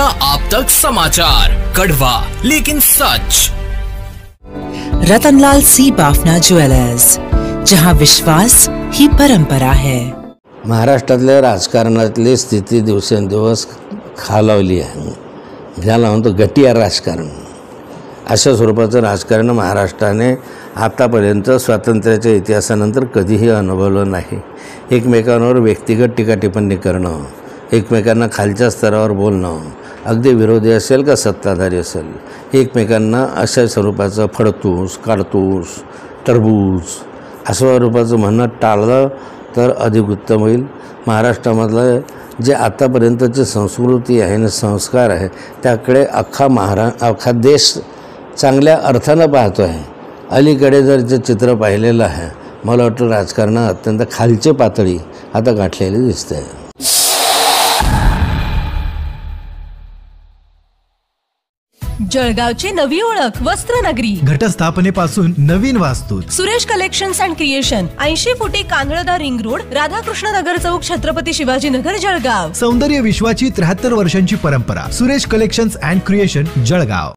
आप तक समाचार, कड़वा लेकिन सच। रतनलाल सी बाफना ज्वेलर्स, जहां विश्वास ही परंपरा है। महाराष्ट्रातल्या राजकारणातली स्थिती दिवसेंदिवस खालावली आहे, ज्याला म्हणतो गटियार राजकारण। अशा स्वरूपाचं राजकारण महाराष्ट्राने आतापर्यंत स्वातंत्र्याच्या इतिहासानंतर कधीही अनुभवलं नाही। एकमेकांवर व्यक्तिगत टीका टिप्पणी करणं, एकमेकांना खालच्या स्तरावर बोलणं, अगदी विरोधी असेल का सत्ताधारी असेल, एकमेकांना अशा स्वरूपाचं फडतूस, काढतूस, टरबूज अशा स्वरूपाचं म्हणणं टाळलं तर अधिक उत्तम होईल। महाराष्ट्रामधलं जे आतापर्यंतची संस्कृती आहे आणि संस्कार आहे त्याकडे अख्खा देश चांगल्या अर्थानं पाहतो आहे। अलीकडे जर जे चित्र पाहिलेलं आहे, मला वाटतं राजकारणात अत्यंत खालची पातळी आता गाठलेली दिसते। जळगावची नवी ओळख वस्त्रनगरी, घटस्थापनेपासून नवीन वास्तू। सुरेश कलेक्शन्स अँड क्रिएशन, 80 फुटी कांदळदा रिंग रोड, राधाकृष्ण नगर चौक, छत्रपती शिवाजी नगर, जळगाव। सौंदर्य विश्वाची 73 वर्षांची परंपरा। Suresh collections and creation, Jalgaon.